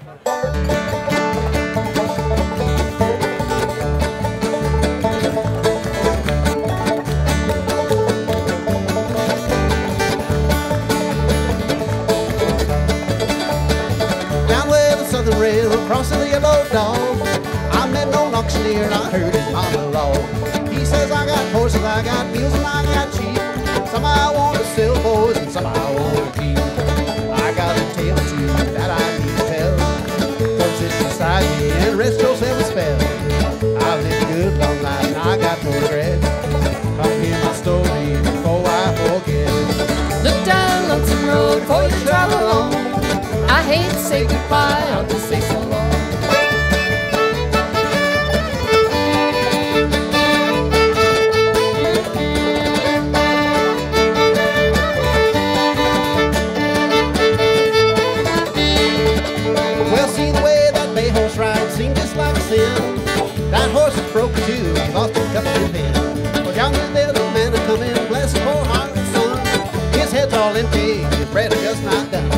Railroad crossing the yellow dog, I met an old auctioneer and I heard his monologue. He says, I got horses, I got mules, and I got sheep. Some I want to sell, boys, and some I want to keep. I got a tale or two that I need to tell. Come sit beside me and rest yourself a spell. I've lived a good long life and I got no regrets. Come hear my story before I forget. Look down Lonesome Road before you travel along. I hate to say goodbye, I'll just say so long. Well, see the way that bay horse rides seemed just like a sin. That horse is broken too, he lost a couple of pins. Well, yonder there's a man to come in, bless his poor heart and son. His head's all empty, his bread is just not done.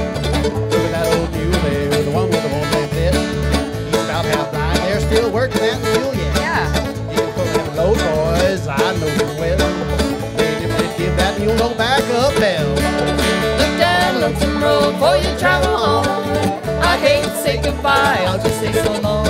Still working that mule, yeah. He'll put them low boys, I know him well. Maybe if they give that mule no backup bell. Look down Lonesome Road before you travel on. I hate to say goodbye, I'll just say so long.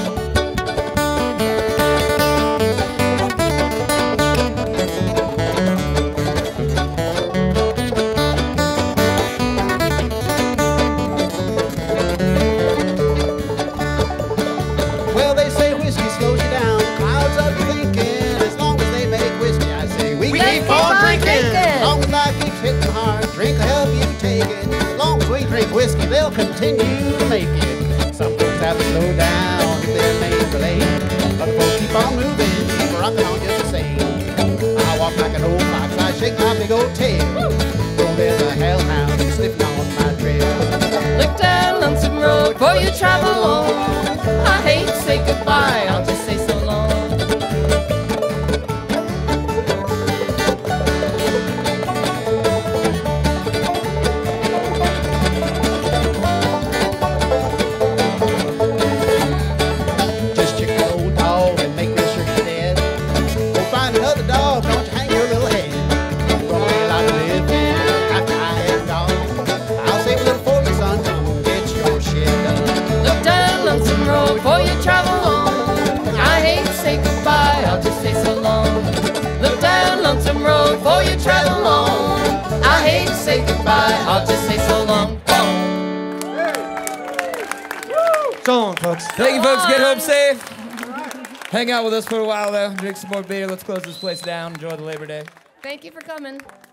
Drink will help you take it. As long as we drink whiskey, they'll continue to make it. Some folks have to slow down if they're made for late. But folks keep on moving, keep rocking on just the same. I walk like an old fox, I shake my big old tail. Oh, there's a hellhound sniffing on my trail. Look down Lonesome Road before you travel on. I hate to say goodbye, I'll just say so long. Before you travel on, I hate to say goodbye, I'll just say so long. Look down Lonesome Road before you travel on. I hate to say goodbye, I'll just say so long. So long, folks. Thank you, folks. Get home safe. Hang out with us for a while, though. Drink some more beer. Let's close this place down. Enjoy the Labor Day. Thank you for coming.